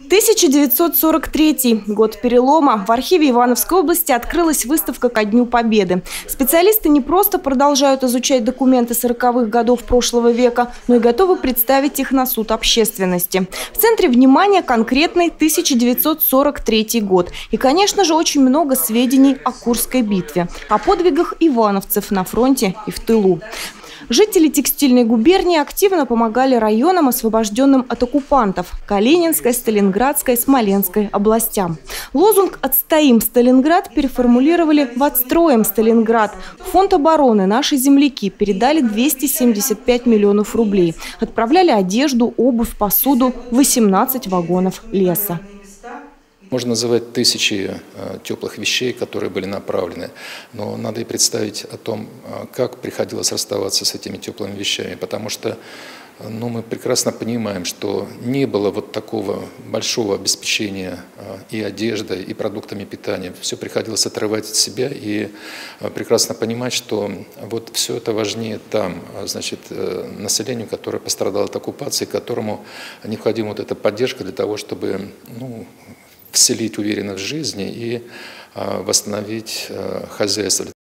1943 год перелома. В архиве Ивановской области открылась выставка ко Дню Победы. Специалисты не просто продолжают изучать документы 40-х годов прошлого века, но и готовы представить их на суд общественности. В центре внимания конкретный 1943 год. И, конечно же, очень много сведений о Курской битве, о подвигах ивановцев на фронте и в тылу. Жители Текстильной губернии активно помогали районам, освобожденным от оккупантов – Калининской, Сталинградской, Смоленской областям. Лозунг «Отстоим Сталинград» переформулировали в «Отстроим Сталинград». В Фонд обороны наши земляки передали 275 миллионов рублей. Отправляли одежду, обувь, посуду, 18 вагонов леса. Можно называть тысячи теплых вещей, которые были направлены, но надо и представить о том, как приходилось расставаться с этими теплыми вещами, потому что мы прекрасно понимаем, что не было вот такого большого обеспечения и одеждой, и продуктами питания. Все приходилось отрывать от себя и прекрасно понимать, что вот все это важнее там, значит, населению, которое пострадало от оккупации, которому необходима вот эта поддержка для того, чтобы вселить уверенность в жизни и восстановить хозяйство.